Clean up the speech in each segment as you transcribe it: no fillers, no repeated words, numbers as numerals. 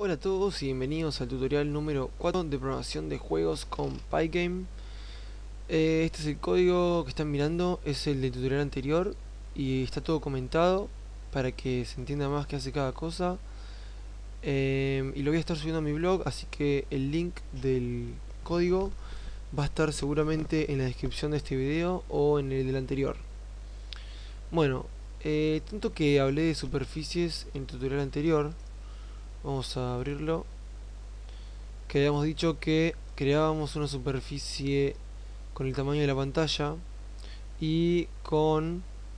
Hola a todos y bienvenidos al tutorial número 4 de programación de juegos con Pygame. Este es el código que están mirando, es el del tutorial anterior y está todo comentado para que se entienda más qué hace cada cosa. Y lo voy a estar subiendo a mi blog, así que el link del código va a estar seguramente en la descripción de este video o en el del anterior. Bueno, tanto que hablé de superficies en el tutorial anterior, vamos a abrirlo. Que habíamos dicho que creábamos una superficie con el tamaño de la pantalla y con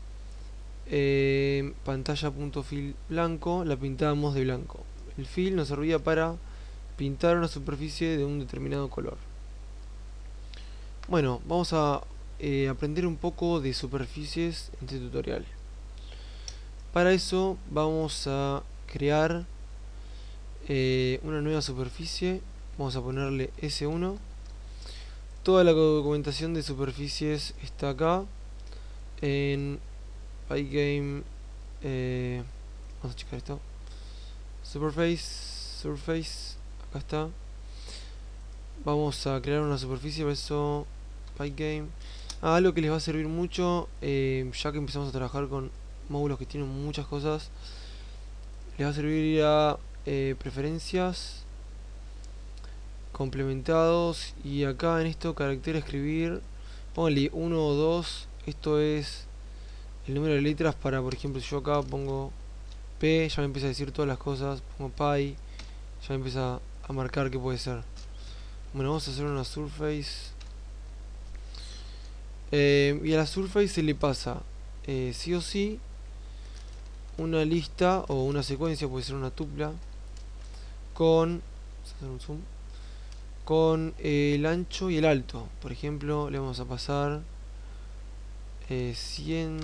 pantalla.fill blanco la pintábamos de blanco. El fill nos servía para pintar una superficie de un determinado color. Bueno, vamos a aprender un poco de superficies en este tutorial. Para eso vamos a crear una nueva superficie. Vamos a ponerle S1. Toda la documentación de superficies está acá en Pygame. Vamos a checar esto. Surface, acá está. Vamos a crear una superficie, por eso Pygame. Algo que les va a servir mucho, ya que empezamos a trabajar con módulos que tienen muchas cosas, les va a servir a preferencias, complementados, y acá en esto carácter escribir, pónganle 1 o 2. Esto es el número de letras para, por ejemplo, si yo acá pongo P, ya me empieza a decir todas las cosas. Pongo Py, ya me empieza a marcar qué puede ser. Bueno, vamos a hacer una surface. Y a la surface se le pasa sí o sí una lista o una secuencia, puede ser una tupla, con, vamos a hacer un zoom, con el ancho y el alto. Por ejemplo, le vamos a pasar 100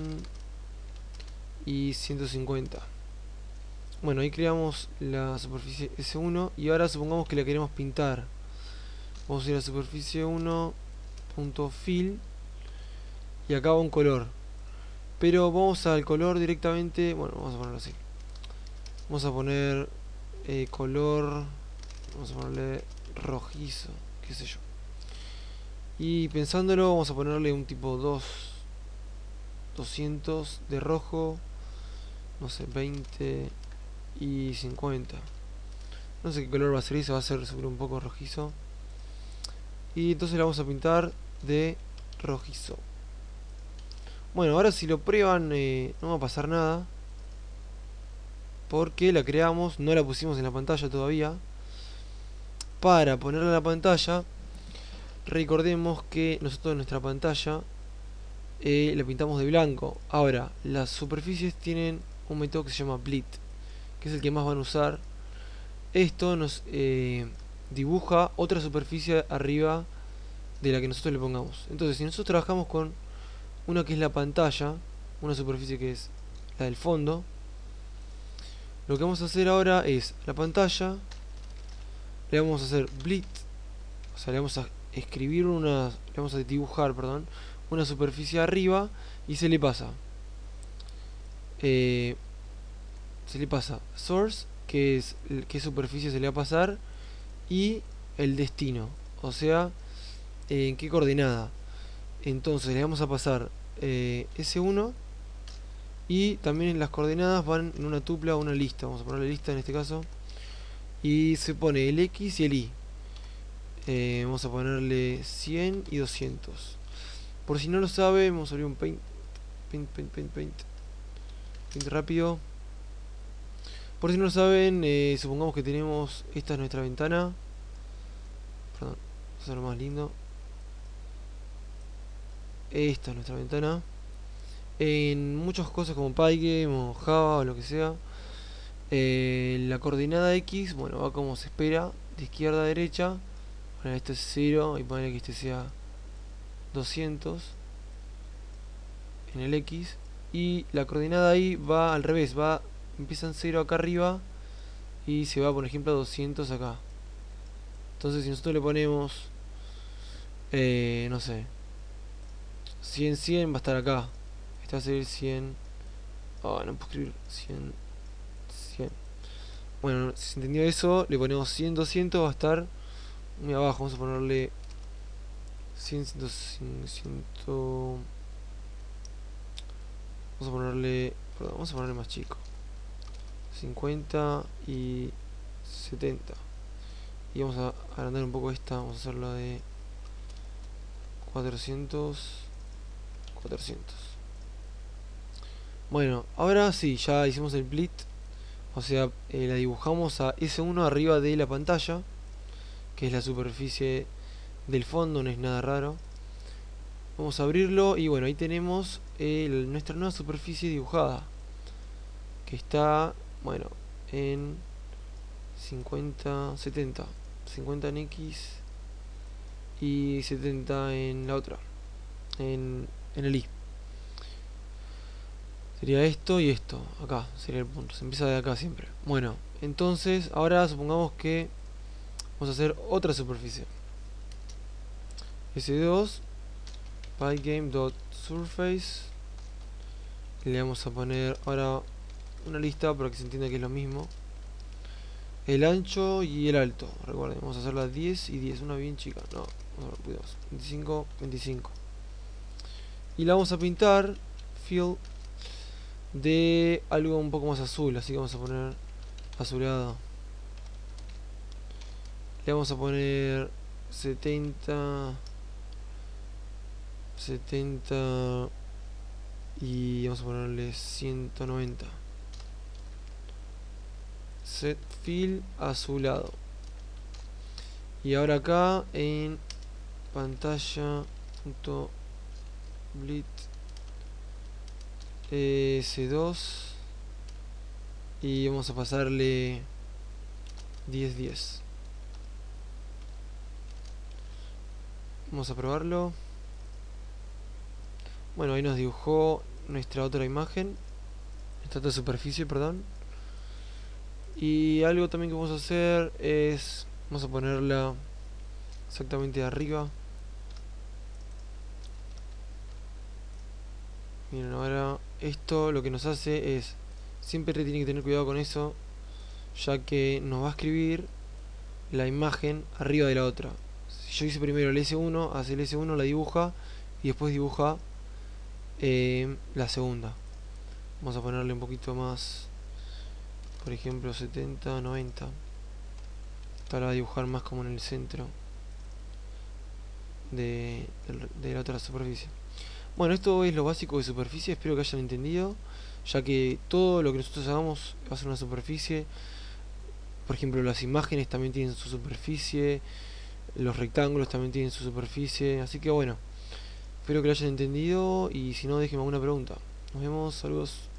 y 150. Bueno, ahí creamos la superficie S1 y ahora supongamos que la queremos pintar. Vamos a ir a superficie 1.fill y acá va un color. Pero vamos al color directamente. Bueno, vamos a ponerlo así. Vamos a poner color. Vamos a ponerle rojizo, qué sé yo. Y pensándolo, vamos a ponerle un tipo 200 de rojo. No sé, 20 y 50. No sé qué color va a ser eso, va a ser seguro un poco rojizo. Y entonces la vamos a pintar de rojizo. Bueno, ahora si lo prueban no va a pasar nada, porque la creamos, no la pusimos en la pantalla todavía. Para ponerla en la pantalla, recordemos que nosotros en nuestra pantalla la pintamos de blanco. Ahora, las superficies tienen un método que se llama bleed, que es el que más van a usar. Esto nos dibuja otra superficie arriba de la que nosotros le pongamos. Entonces, si nosotros trabajamos con una que es la pantalla, una superficie que es la del fondo, lo que vamos a hacer ahora es la pantalla, le vamos a hacer bleed, o sea, le vamos a escribir le vamos a dibujar, perdón, una superficie arriba y se le pasa source, que es qué superficie se le va a pasar, y el destino, o sea, en qué coordenada. Entonces le vamos a pasar S1 y también en las coordenadas van en una tupla o una lista. Vamos a poner la lista en este caso y se pone el X y el Y. Vamos a ponerle 100 y 200. Por si no lo sabe, vamos a abrir un paint rápido. Por si no lo saben, supongamos que tenemos, esta es nuestra ventana. Perdón, vamos a hacerlo más lindo. Esta es nuestra ventana. En muchas cosas como Pygame o Java o lo que sea, la coordenada X, bueno, va como se espera, de izquierda a derecha. Bueno, esto es 0 y poner que este sea 200 en el X. Y la coordenada Y va al revés, empieza en 0 acá arriba y se va, por ejemplo, a 200 acá. Entonces si nosotros le ponemos no sé, 100 va a estar acá. Este va a ser 100. No puedo escribir 100. Bueno, si se entendió eso, le ponemos 100, 200, va a estar muy abajo. Vamos a ponerle 100, 100, 100, vamos a ponerle, perdón, vamos a ponerle más chico, 50 y 70. Y vamos a agrandar un poco esta, vamos a hacerla de 400, 400. Bueno, ahora sí, ya hicimos el split. O sea, la dibujamos a S1 arriba de la pantalla, que es la superficie del fondo, no es nada raro. Vamos a abrirlo y bueno, ahí tenemos nuestra nueva superficie dibujada, que está, bueno, en 50, 70, 50 en X y 70 en la otra, en el Y. Sería esto y esto, acá sería el punto, se empieza de acá siempre. Bueno, entonces ahora supongamos que vamos a hacer otra superficie. S2 pygame.surface. Le vamos a poner ahora una lista para que se entienda que es lo mismo. El ancho y el alto, recuerden, vamos a hacerla 10 y 10, una bien chica, no, 25, 25. Y la vamos a pintar, fill, de algo un poco más azul, así que vamos a poner azulado. Le vamos a poner 70, 70 y vamos a ponerle 190. Set fill azulado. Y ahora acá en pantalla .blit S2 y vamos a pasarle 10, 10. Vamos a probarlo. Bueno, ahí nos dibujó nuestra otra imagen, nuestra otra superficie, perdón. Y algo también que vamos a hacer es, vamos a ponerla exactamente de arriba. Miren, ahora esto lo que nos hace es, siempre tiene que tener cuidado con eso, ya que nos va a escribir la imagen arriba de la otra. Si yo hice primero el S1, hace el S1, la dibuja y después dibuja la segunda. Vamos a ponerle un poquito más, por ejemplo 70, 90, para dibujar más como en el centro de la otra superficie. Bueno, esto es lo básico de superficie, espero que hayan entendido, ya que todo lo que nosotros hagamos va a ser una superficie. Por ejemplo, las imágenes también tienen su superficie, los rectángulos también tienen su superficie, así que bueno, espero que lo hayan entendido y si no, déjenme alguna pregunta. Nos vemos, saludos.